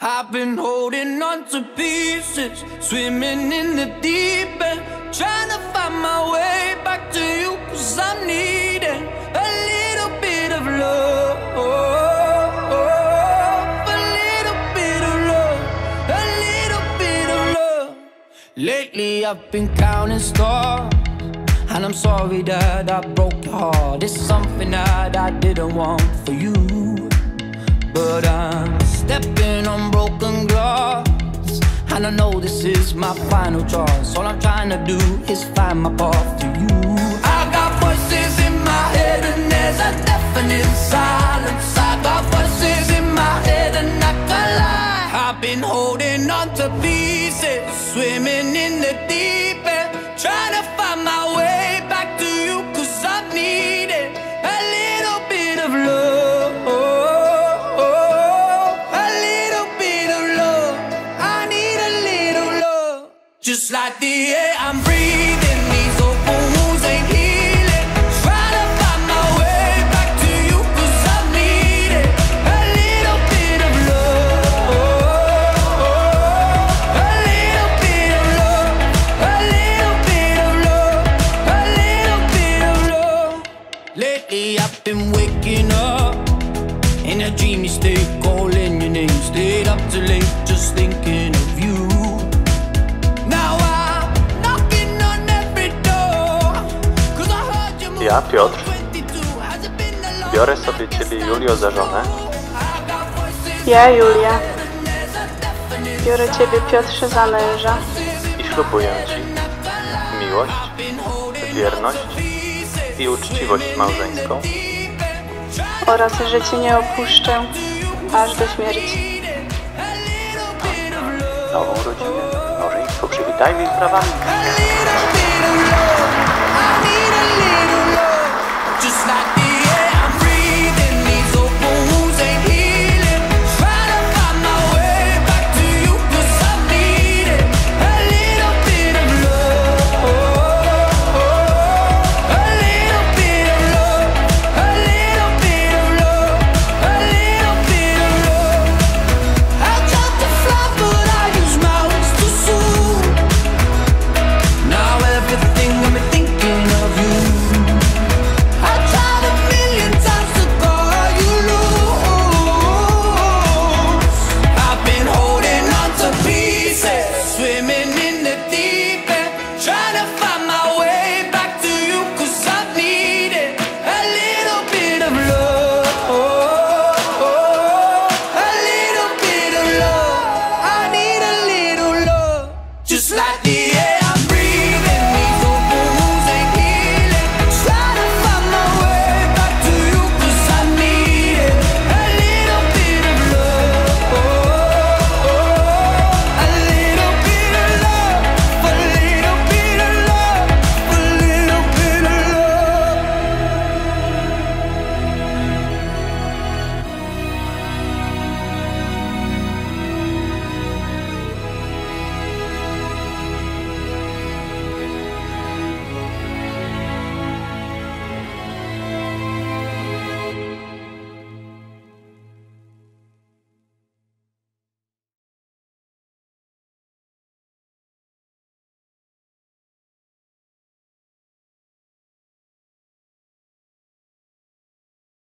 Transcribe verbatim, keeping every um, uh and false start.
I've been holding on to pieces, swimming in the deep end, trying to find my way back to you, cause I'm needing a little bit of love, a little bit of love, a little bit of love. Lately I've been counting stars, and I'm sorry that I broke your heart. It's something that I didn't want for you, but I'm stepping on broken glass, and I know this is my final choice. All I'm trying to do is find my path to you. I got voices in my head and there's a deafening silence. I got voices in my head and I can't lie. I've been holding on to pieces, swimming in the deep end, trying to find my way back to you, cause I'm needing a little bit of love. Just like the air I'm breathing, these open wounds ain't healing. Trying to find my way back to you, cause I need it. A little bit of love, a little bit of love, a little bit of love, a little bit of love. Lately I've been waking up in a dreamy state, calling your name. Stayed up too late just thinking of you. Ja, Piotr, biorę sobie Ciebie, Julio, za żonę. Ja, Julia, biorę Ciebie, Piotrze, za męża. I ślubuję Ci miłość, wierność i uczciwość małżeńską. Oraz, że Cię nie opuszczę aż do śmierci. Nową rodzinę, małżeństwo przywitajmy z brawami.